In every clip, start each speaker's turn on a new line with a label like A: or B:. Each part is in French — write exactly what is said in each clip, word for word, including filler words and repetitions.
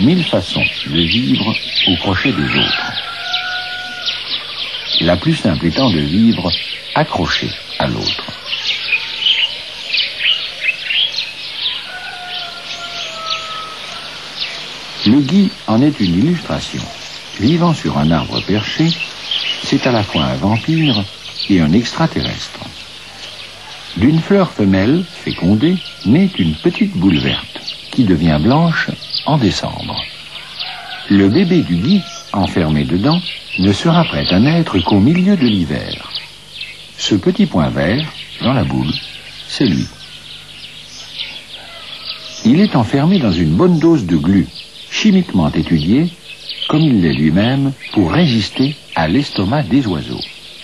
A: mille façons de vivre au crochet des autres. La plus simple étant de vivre accroché à l'autre. Le gui en est une illustration. Vivant sur un arbre perché, c'est à la fois un vampire et un extraterrestre. D'une fleur femelle fécondée naît une petite boule verte qui devient blanche en décembre. Le bébé du gui, enfermé dedans, ne sera prêt à naître qu'au milieu de l'hiver. Ce petit point vert, dans la boule, c'est lui. Il est enfermé dans une bonne dose de glu, chimiquement étudiée, comme il l'est lui-même, pour résister à l'estomac des oiseaux.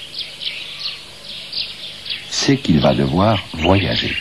A: C'est qu'il va devoir voyager.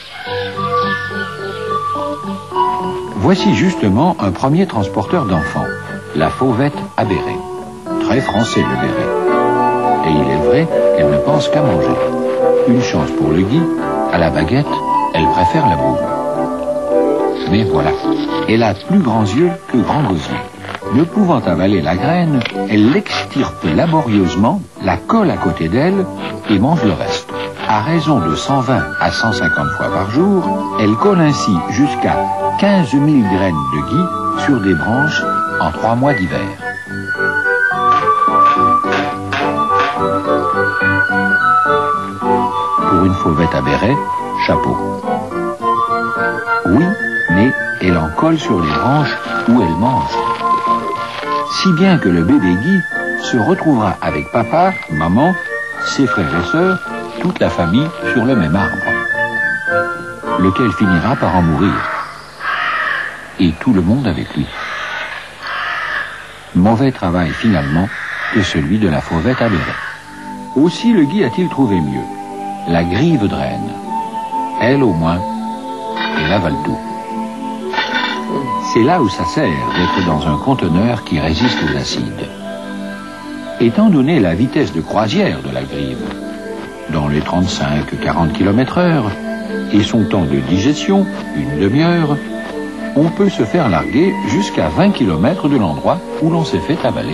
A: Voici justement un premier transporteur d'enfants, la fauvette à béret. Très français le béret. Et il est vrai qu'elle ne pense qu'à manger. Une chance pour le gui, à la baguette, elle préfère la boule. Mais voilà, elle a plus grands yeux que grands gosiers. Ne pouvant avaler la graine, elle l'extirpe laborieusement, la colle à côté d'elle et mange le reste. À raison de cent vingt à cent cinquante fois par jour, elle colle ainsi jusqu'à quinze mille graines de gui sur des branches en trois mois d'hiver. Pour une fauvette à béret, chapeau. Oui, mais elle en colle sur les branches où elle mange. Si bien que le bébé gui se retrouvera avec papa, maman, ses frères et sœurs, toute la famille sur le même arbre, lequel finira par en mourir. Et tout le monde avec lui. Mauvais travail finalement que celui de la fauvette à béret. Aussi le gui a-t-il trouvé mieux. La grive draine. Elle au moins, elle avale tout. C'est là où ça sert d'être dans un conteneur qui résiste aux acides. Étant donné la vitesse de croisière de la grive, dans les trente-cinq à quarante kilomètres heure, et son temps de digestion, une demi-heure, on peut se faire larguer jusqu'à vingt kilomètres de l'endroit où l'on s'est fait avaler.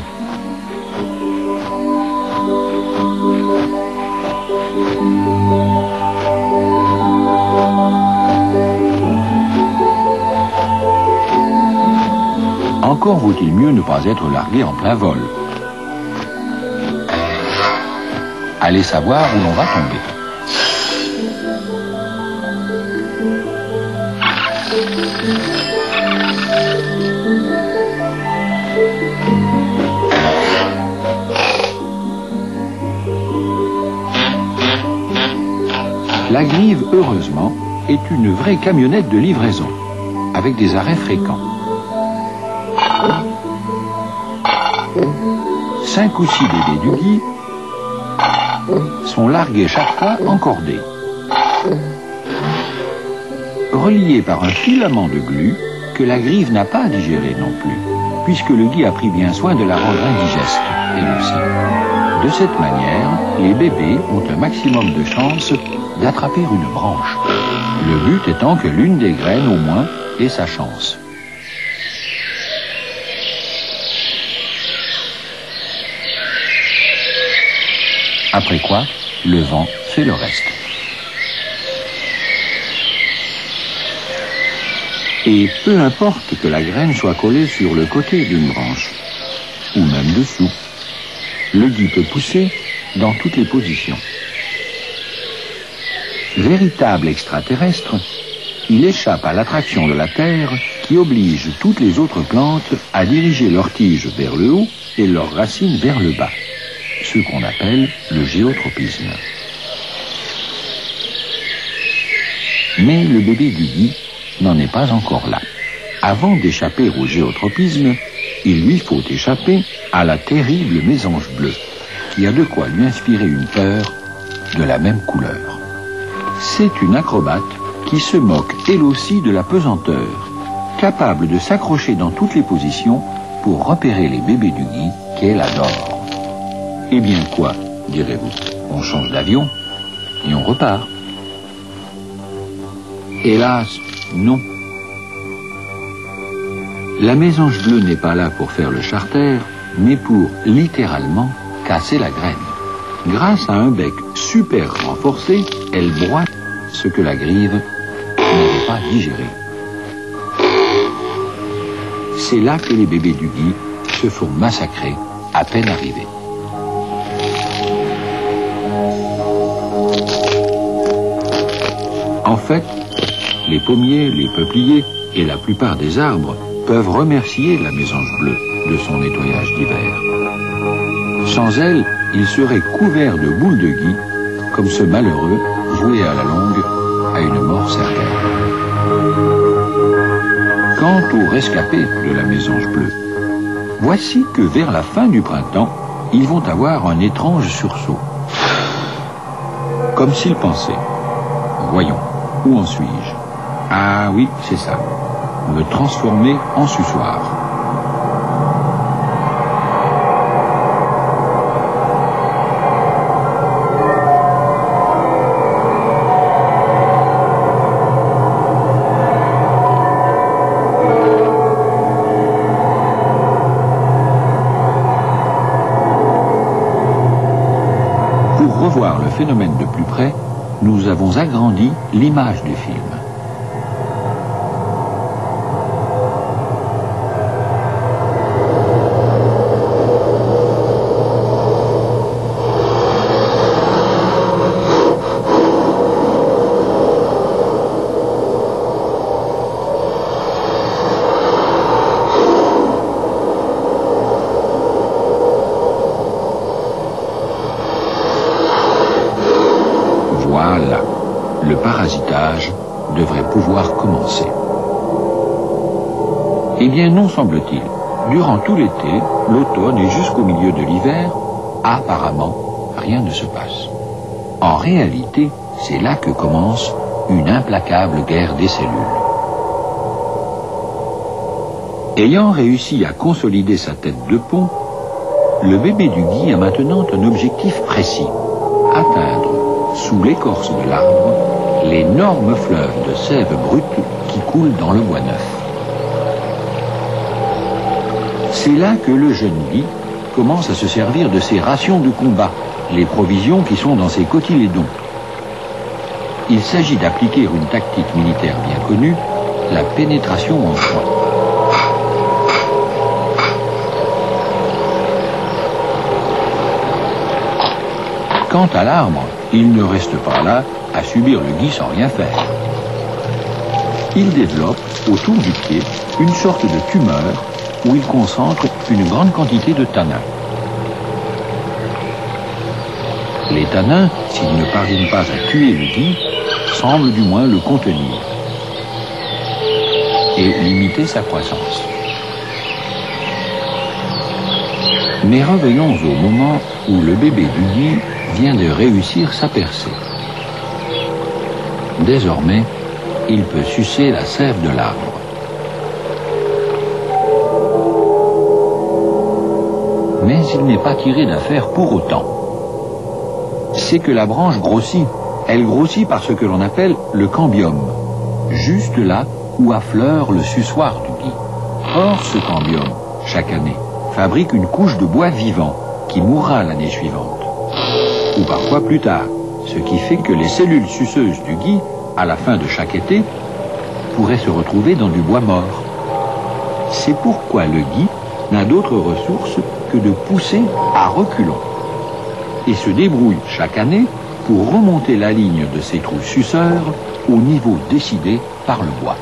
A: Encore vaut-il mieux ne pas être largué en plein vol. Allez savoir où l'on va tomber. La grive, heureusement, est une vraie camionnette de livraison, avec des arrêts fréquents. Cinq ou six bébés du gui sont largués chaque fois en cordée, reliés par un filament de glu que la grive n'a pas digéré non plus, puisque le gui a pris bien soin de la rendre indigeste, elle aussi. De cette manière, les bébés ont un maximum de chances d'attraper une branche, le but étant que l'une des graines au moins ait sa chance. Après quoi, le vent fait le reste. Et peu importe que la graine soit collée sur le côté d'une branche, ou même dessous, le gui peut pousser dans toutes les positions. Véritable extraterrestre, il échappe à l'attraction de la Terre qui oblige toutes les autres plantes à diriger leurs tiges vers le haut et leurs racines vers le bas, ce qu'on appelle le géotropisme. Mais le bébé du gui n'en est pas encore là. Avant d'échapper au géotropisme, il lui faut échapper à la terrible mésange bleue, qui a de quoi lui inspirer une peur de la même couleur. C'est une acrobate qui se moque elle aussi de la pesanteur, capable de s'accrocher dans toutes les positions pour repérer les bébés du gui qu'elle adore. Eh bien quoi, direz-vous, on change d'avion et on repart. Hélas, non. La mésange bleue n'est pas là pour faire le charter, mais pour, littéralement, casser la graine. Grâce à un bec super renforcé, elle broie ce que la grive n'avait pas digéré. C'est là que les bébés du gui se font massacrer à peine arrivés. En fait, les pommiers, les peupliers et la plupart des arbres peuvent remercier la mésange bleue de son nettoyage d'hiver. Sans elle, ils seraient couverts de boules de gui, comme ce malheureux voué à la longue à une mort certaine. Quant aux rescapés de la mésange bleue, voici que vers la fin du printemps, ils vont avoir un étrange sursaut. Comme s'ils pensaient, voyons, où en suis-je? Ah oui, c'est ça, me transformer en suçoir. Pour revoir le phénomène de plus près, nous avons agrandi l'image du film. Voilà, le parasitage devrait pouvoir commencer. Eh bien non, semble-t-il. Durant tout l'été, l'automne et jusqu'au milieu de l'hiver, apparemment, rien ne se passe. En réalité, c'est là que commence une implacable guerre des cellules. Ayant réussi à consolider sa tête de pont, le bébé du gui a maintenant un objectif précis, atteindre sous l'écorce de l'arbre, l'énorme fleuve de sève brute qui coule dans le bois neuf. C'est là que le jeune gui commence à se servir de ses rations de combat, les provisions qui sont dans ses cotylédons. Il s'agit d'appliquer une tactique militaire bien connue, la pénétration en point. Quant à l'arbre, il ne reste pas là à subir le gui sans rien faire. Il développe, autour du pied, une sorte de tumeur où il concentre une grande quantité de tanins. Les tanins, s'ils ne parviennent pas à tuer le gui, semblent du moins le contenir et limiter sa croissance. Mais revenons au moment où le bébé du gui vient de réussir sa percée. Désormais, il peut sucer la sève de l'arbre. Mais il n'est pas tiré d'affaire pour autant. C'est que la branche grossit. Elle grossit par ce que l'on appelle le cambium, juste là où affleure le suçoir du gui. Or, ce cambium, chaque année, fabrique une couche de bois vivant qui mourra l'année suivante, ou parfois plus tard, ce qui fait que les cellules suceuses du gui, à la fin de chaque été, pourraient se retrouver dans du bois mort. C'est pourquoi le gui n'a d'autre ressource que de pousser à reculons et se débrouille chaque année pour remonter la ligne de ses trous suceurs au niveau décidé par le bois.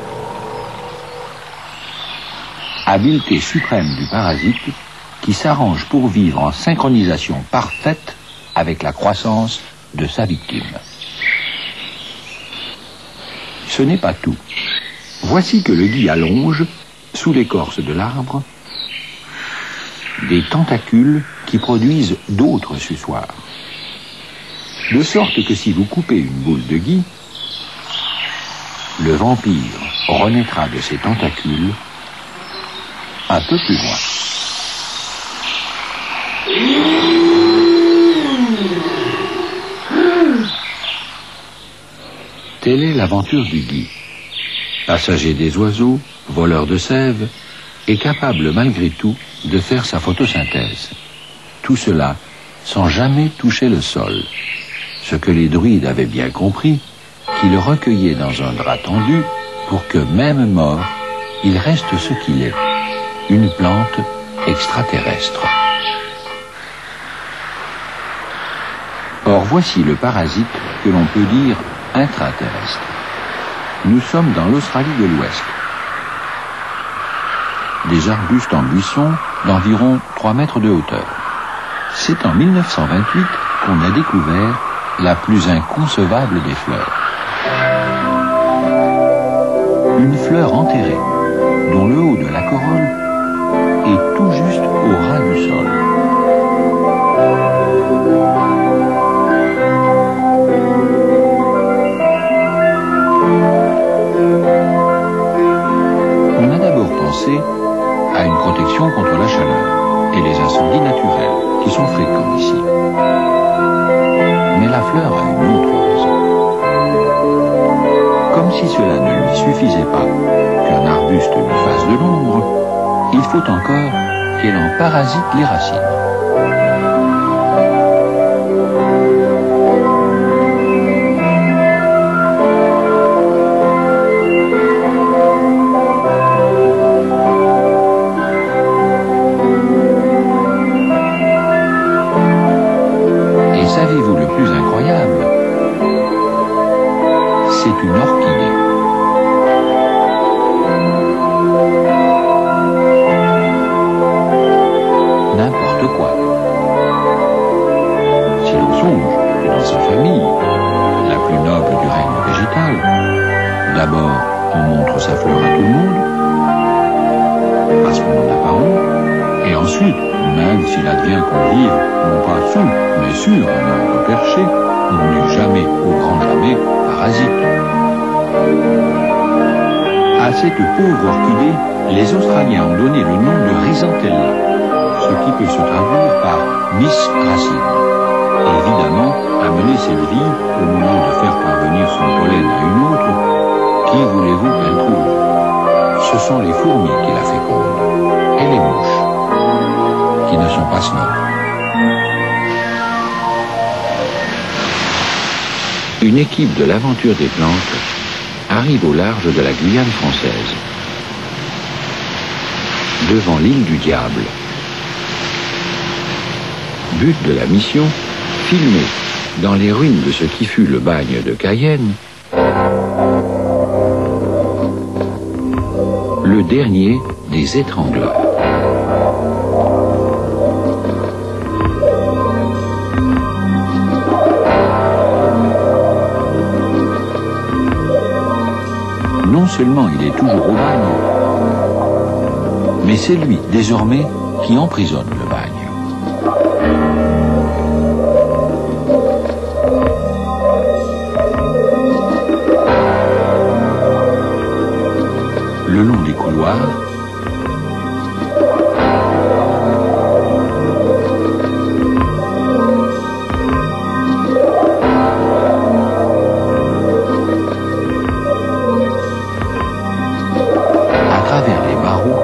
A: Habileté suprême du parasite qui s'arrange pour vivre en synchronisation parfaite avec la croissance de sa victime. Ce n'est pas tout. Voici que le gui allonge, sous l'écorce de l'arbre, des tentacules qui produisent d'autres suçoirs. De sorte que si vous coupez une boule de gui, le vampire renaîtra de ses tentacules un peu plus loin. Telle est l'aventure du gui. Passager des oiseaux, voleur de sève, est capable malgré tout de faire sa photosynthèse. Tout cela sans jamais toucher le sol. Ce que les druides avaient bien compris, qui le recueillait dans un drap tendu pour que, même mort, il reste ce qu'il est, une plante extraterrestre. Or, voici le parasite que l'on peut dire intraterrestre. Nous sommes dans l'Australie de l'Ouest. Des arbustes en buisson d'environ trois mètres de hauteur. C'est en mille neuf cent vingt-huit qu'on a découvert la plus inconcevable des fleurs. Une fleur enterrée, dont le haut de la corolle est tout juste au ras du sol. On a d'abord pensé à une protection contre la chaleur et les incendies naturels qui sont fréquents ici. Mais la fleur a une autre raison. Comme si cela ne lui suffisait pas qu'un arbuste lui fasse de l'ombre, il faut encore qu'elle en parasite les racines. Et savez-vous le plus incroyable? C'est une orchidée. N'importe quoi. Si l'on songe que dans sa famille, la plus noble du règne végétal, d'abord on montre sa fleur à tout le monde, parce qu'on n'en a pas honte, et ensuite, même s'il advient qu'on vive, non pas sous, mais sur un arbre perché, on n'est jamais, au grand jamais, parasite. À cette pauvre orchidée, les Australiens ont donné le nom de rhizantella, ce qui peut se traduire par Miss Racine. Évidemment, amener cette vie, au moment de faire parvenir son pollen à une autre, qui voulez-vous qu'elle trouve? Ce sont les fourmis qui la fécondent, et les mouches, qui ne sont pas snobs. Une équipe de l'aventure des plantes arrive au large de la Guyane française, devant l'île du Diable. But de la mission, filmer dans les ruines de ce qui fut le bagne de Cayenne, le dernier des étrangleurs. Non seulement il est toujours au bagne, mais c'est lui, désormais, qui emprisonne le bagne. Le long des couloirs, à travers les barreaux,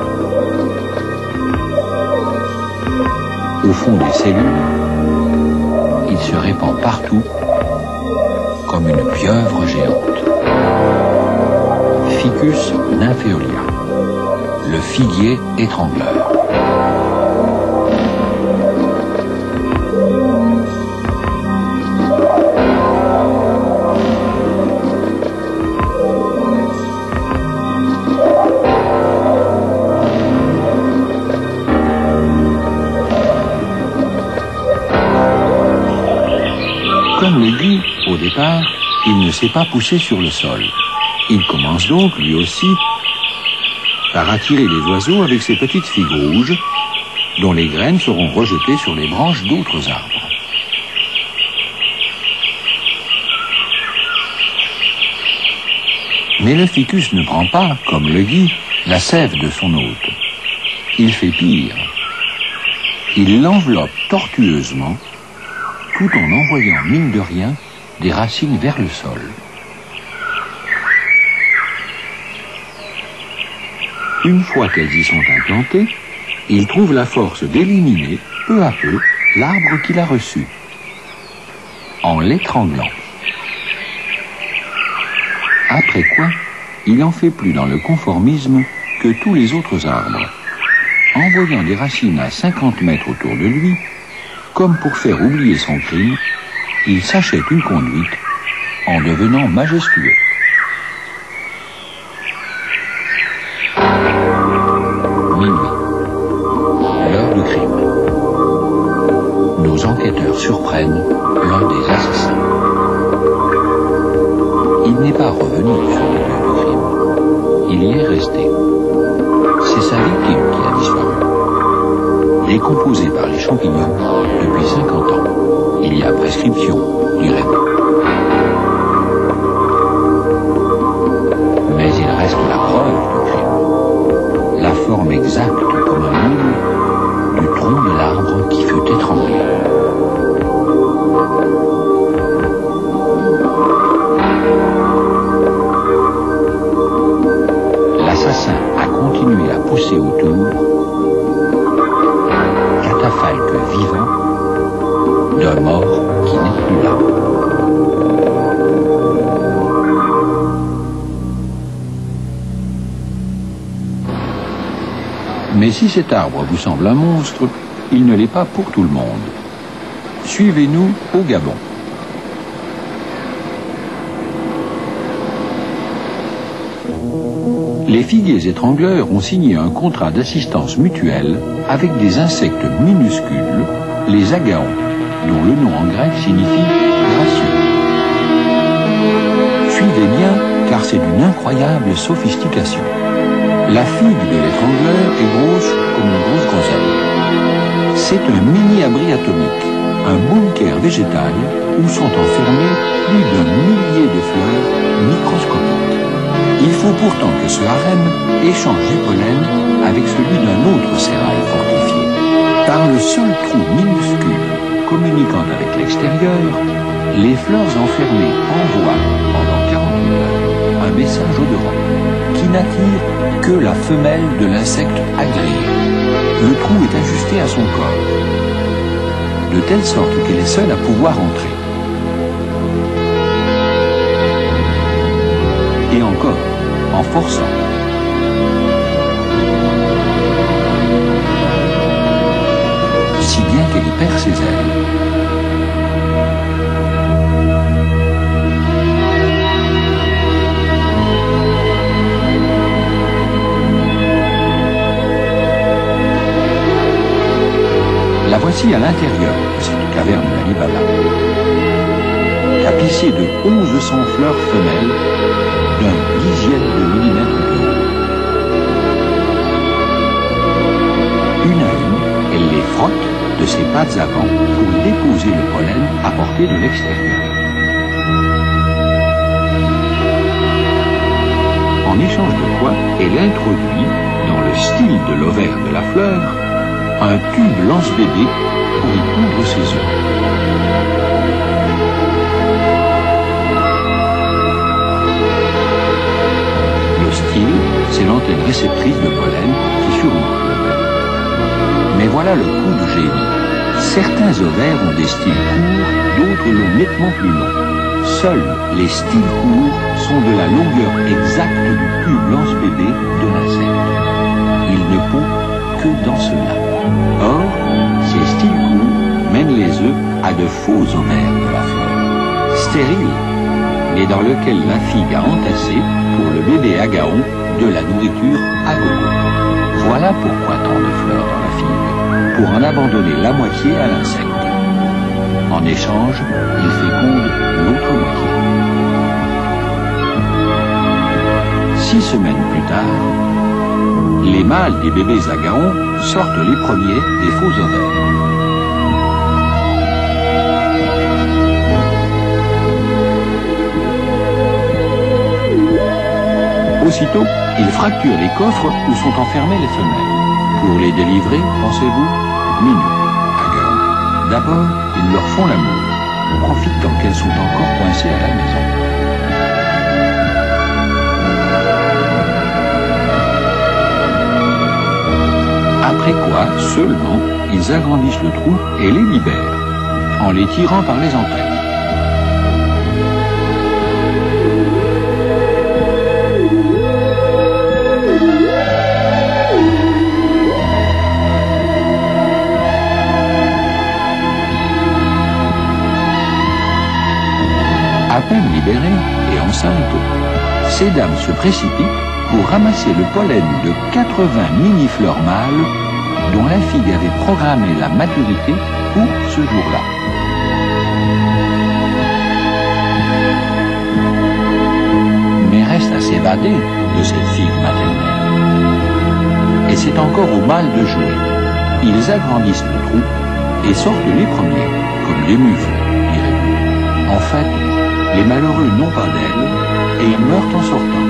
A: au fond des cellules, il se répand partout comme une pieuvre géante. Ficus nymphaeolia, le figuier étrangleur. Comme le dit, au départ, il ne s'est pas poussé sur le sol. Il commence donc, lui aussi, par attirer les oiseaux avec ses petites figues rouges, dont les graines seront rejetées sur les branches d'autres arbres. Mais le ficus ne prend pas, comme le gui, la sève de son hôte. Il fait pire. Il l'enveloppe tortueusement, tout en envoyant, mine de rien, des racines vers le sol. Une fois qu'elles y sont implantées, il trouve la force d'éliminer, peu à peu, l'arbre qu'il a reçu, en l'étranglant. Après quoi, il n'en fait plus dans le conformisme que tous les autres arbres, envoyant des racines à cinquante mètres autour de lui, comme pour faire oublier son crime, il s'achète une conduite en devenant majestueux. Minuit. L'heure du crime. Nos enquêteurs surprennent l'un des assassins. Il n'est pas revenu sur le lieu du crime. Il y est resté. C'est sa victime qui a disparu. Décomposée par les champignons depuis cinquante ans. Il y a prescription, dirait-on. Mais il reste la preuve du crime. La forme exacte comme un moule du tronc de l'arbre qui fut étranglé. L'assassin a continué à pousser autour, catafalque vivant d'un mort qui n'est plus là. Mais si cet arbre vous semble un monstre, il ne l'est pas pour tout le monde. Suivez-nous au Gabon. Les figuiers étrangleurs ont signé un contrat d'assistance mutuelle avec des insectes minuscules, les agaons, dont le nom en grec signifie gracieux. Suivez bien, car c'est d'une incroyable sophistication. La figue de l'étrangleur est grosse comme une grosse groseille. C'est un mini-abri atomique, un bunker végétal où sont enfermés plus d'un millier de fleurs microscopiques. Il faut pourtant que ce harem échange du pollen avec celui d'un autre sérail fortifié. Par le seul trou minuscule communiquant avec l'extérieur, les fleurs enfermées envoient pendant quarante-huit heures un message odorant qui n'attire que la femelle de l'insecte agréé. Le trou est ajusté à son corps, de telle sorte qu'elle est seule à pouvoir entrer. Et encore, en forçant. Si bien qu'elle y perd ses ailes. La voici à l'intérieur de cette caverne d'Alibaba, tapissée de onze cents fleurs femelles d'un dixième de millimètre de haut. Une à une, elle les frotte de ses pattes avant pour y déposer le pollen apporté de l'extérieur. En échange de quoi, elle introduit, dans le style de l'ovaire de la fleur, un tube lance-bébé pour y pondre ses œufs. Le style, c'est l'antenne réceptrice de pollen qui surmonte l'ovaire. Mais voilà le coup de génie. Certains ovaires ont des styles courts, d'autres l'ont nettement plus long. Seuls les styles courts sont de la longueur exacte du tube lance-bébé de l'insecte. Il ne pond que dans cela. Or, ces styles courts mènent les œufs à de faux ovaires de la fleur, stériles, mais dans lesquels la figue a entassé, pour le bébé agaon, de la nourriture à gogo. Voilà pourquoi tant de fleurs dans la figue, pour en abandonner la moitié à l'insecte. En échange, il féconde l'autre moitié. Six semaines plus tard, les mâles des bébés agaons sortent les premiers des faux ovaires. Aussitôt, ils fracturent les coffres où sont enfermées les femelles. Pour les délivrer, pensez-vous, minute, agaons. D'abord, ils leur font l'amour, profitant qu'elles sont encore coincées à la maison. après quoi, seulement, ils agrandissent le trou et les libèrent, en les tirant par les antennes. À peine libérées et enceintes, ces dames se précipitent pour ramasser le pollen de quatre-vingts mini-fleurs mâles dont la figue avait programmé la maturité pour ce jour-là. Mais reste à s'évader de cette figue maternelle. Et c'est encore au mâle de jouer. Ils agrandissent le trou et sortent les premiers, comme des mufles, dirait-on. En fait, les malheureux n'ont pas d'ailes et ils meurent en sortant.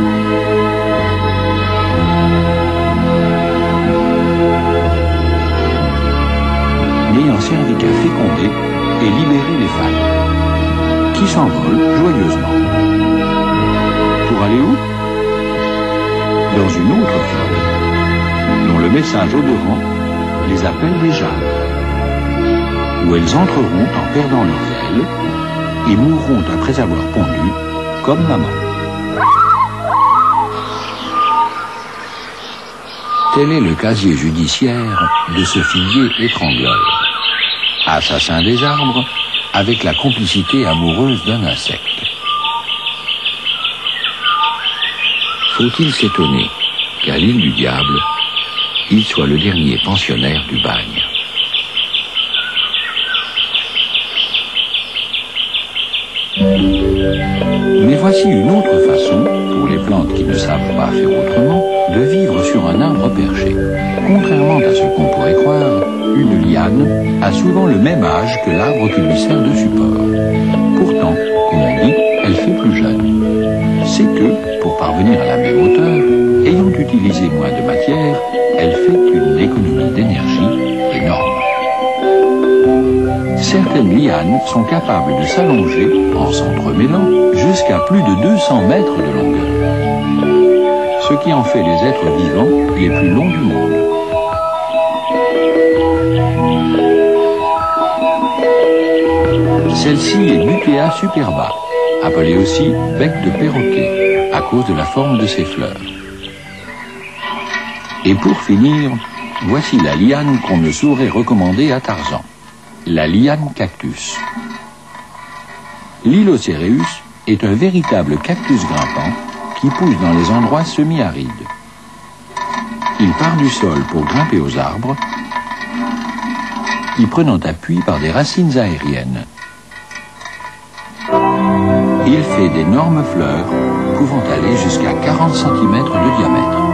A: N'ayant servi qu'à féconder et libérer les femmes, qui s'envolent joyeusement. Pour aller où? Dans une autre fleur, dont le message odorant les appelle déjà, où elles entreront en perdant leurs ailes et mourront après avoir pondu comme maman. Tel est le casier judiciaire de ce figuier étrangleur, assassin des arbres avec la complicité amoureuse d'un insecte. Faut-il s'étonner qu'à l'île du Diable, il soit le dernier pensionnaire du bagne. Mais voici une autre façon, pour les plantes qui ne savent pas faire autrement, de vivre sur un arbre perché. Contrairement à ce qu'on pourrait croire, une liane a souvent le même âge que l'arbre qui lui sert de support. Pourtant, comme on dit, elle fait plus jeune. C'est que, pour parvenir à la même hauteur, ayant utilisé moins de matière, elle fait une économie d'énergie énorme. Certaines lianes sont capables de s'allonger, en s'entremêlant, jusqu'à plus de deux cents mètres de longueur, ce qui en fait les êtres vivants les plus longs du monde. Celle-ci est Butea superba, appelée aussi bec de perroquet, à cause de la forme de ses fleurs. Et pour finir, voici la liane qu'on ne saurait recommander à Tarzan. La liane cactus. L'Hylocereus est un véritable cactus grimpant qui pousse dans les endroits semi-arides. Il part du sol pour grimper aux arbres, y prenant appui par des racines aériennes. Il fait d'énormes fleurs pouvant aller jusqu'à quarante centimètres de diamètre.